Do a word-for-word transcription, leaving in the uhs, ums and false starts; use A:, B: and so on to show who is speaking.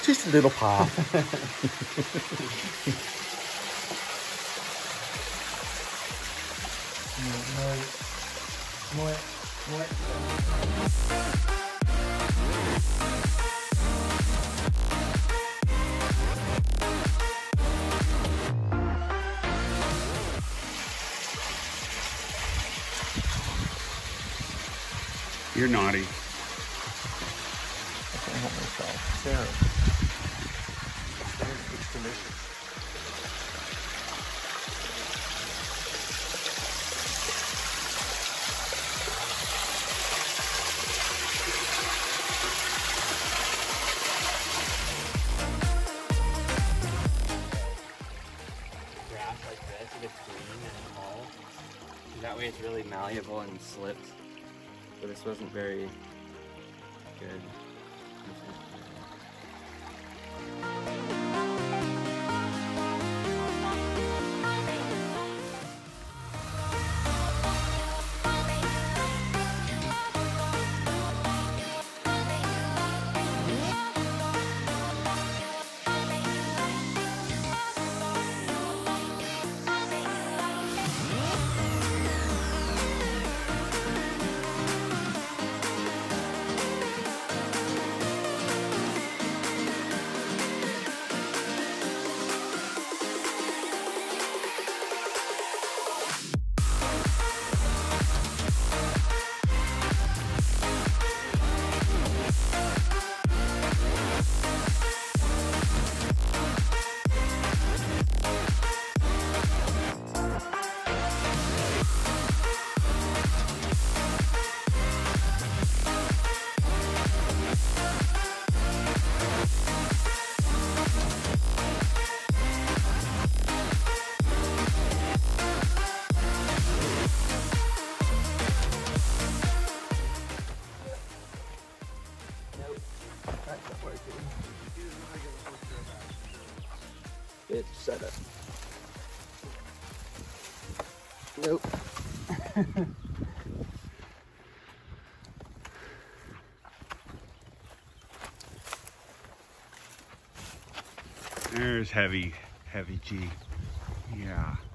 A: just a little paw.
B: You're naughty.
A: I can't help myself. Sarah. It's delicious.
C: Grass like this, it gets green and tall. That way it's really malleable and slips. But this wasn't very good.
A: It's set up. Nope.
B: There's heavy, heavy G. Yeah.